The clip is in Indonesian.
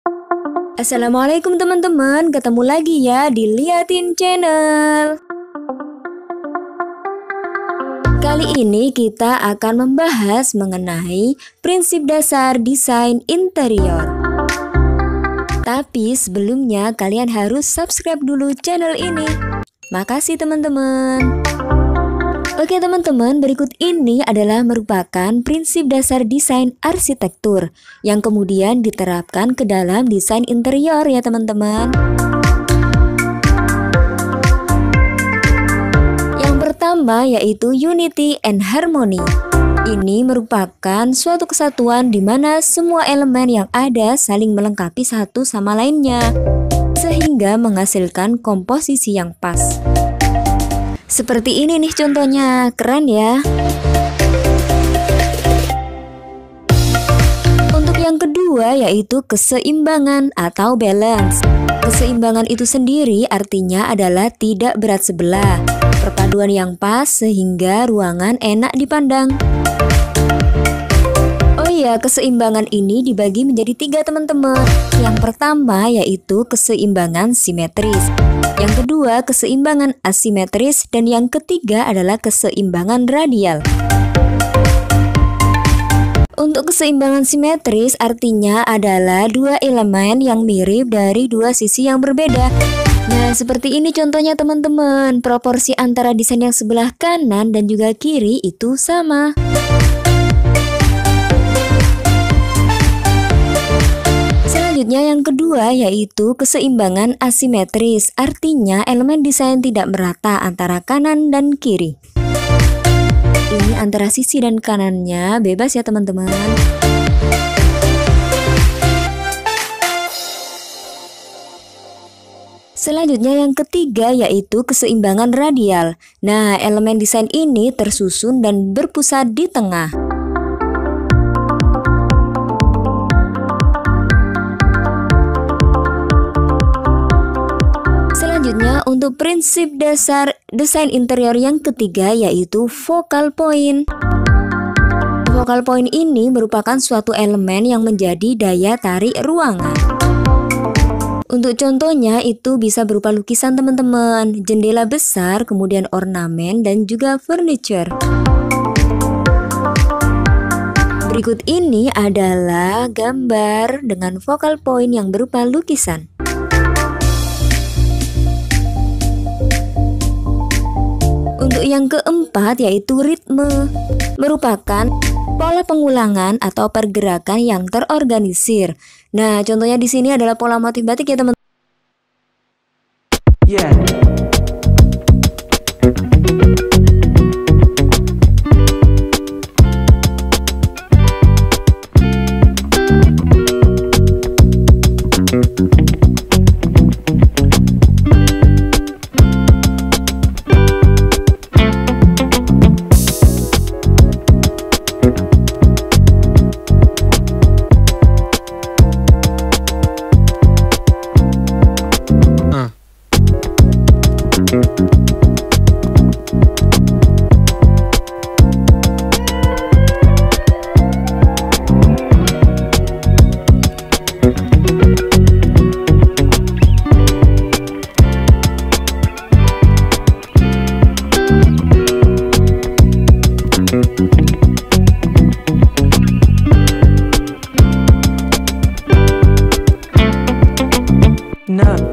Assalamualaikum teman-teman, ketemu lagi ya di Liatin Channel. Kali ini kita akan membahas mengenai prinsip dasar desain interior. Tapi sebelumnya kalian harus subscribe dulu channel ini. Makasih teman-teman. Oke teman-teman, berikut ini adalah merupakan prinsip dasar desain arsitektur yang kemudian diterapkan ke dalam desain interior ya teman-teman. Yang pertama yaitu unity and harmony. Ini merupakan suatu kesatuan di mana semua elemen yang ada saling melengkapi satu sama lainnya, sehingga menghasilkan komposisi yang pas. Seperti ini nih contohnya, keren ya. Untuk yang kedua yaitu keseimbangan atau balance. Keseimbangan itu sendiri artinya adalah tidak berat sebelah, perpaduan yang pas sehingga ruangan enak dipandang. Oh iya, keseimbangan ini dibagi menjadi 3 teman-teman. Yang pertama yaitu keseimbangan simetris, yang kedua keseimbangan asimetris, dan yang ketiga adalah keseimbangan radial. Untuk keseimbangan simetris artinya adalah 2 elemen yang mirip dari 2 sisi yang berbeda. Nah, seperti ini contohnya teman-teman. Proporsi antara desain yang sebelah kanan dan juga kiri itu sama. Selanjutnya yang kedua yaitu keseimbangan asimetris, artinya elemen desain tidak merata antara kanan dan kiri. Ini antara sisi dan kanannya bebas ya teman-teman. Selanjutnya yang ketiga yaitu keseimbangan radial. Nah, elemen desain ini tersusun dan berpusat di tengah. Selanjutnya untuk prinsip dasar desain interior yang ketiga yaitu focal point. Focal point ini merupakan suatu elemen yang menjadi daya tarik ruangan. Untuk contohnya itu bisa berupa lukisan teman-teman, jendela besar, kemudian ornamen dan juga furniture. Berikut ini adalah gambar dengan focal point yang berupa lukisan. Untuk yang keempat yaitu ritme, merupakan pola pengulangan atau pergerakan yang terorganisir. Nah, contohnya di sini adalah pola motif batik ya teman-teman. Nah,